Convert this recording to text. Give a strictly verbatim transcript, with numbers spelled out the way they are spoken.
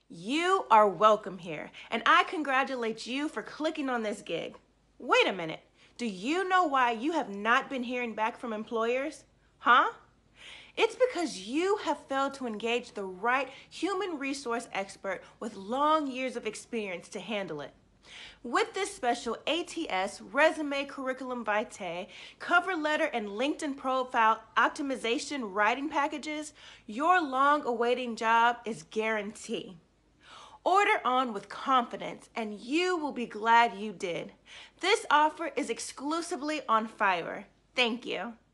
You are welcome here, and I congratulate you for clicking on this gig. Wait a minute, do you know why you have not been hearing back from employers? Huh? It's because you have failed to engage the right human resource expert with long years of experience to handle it. With this special A T S, Resume Curriculum Vitae, cover letter, and LinkedIn profile optimization writing packages, your long-awaiting job is guaranteed. Order on with confidence, and you will be glad you did. This offer is exclusively on Fiverr. Thank you.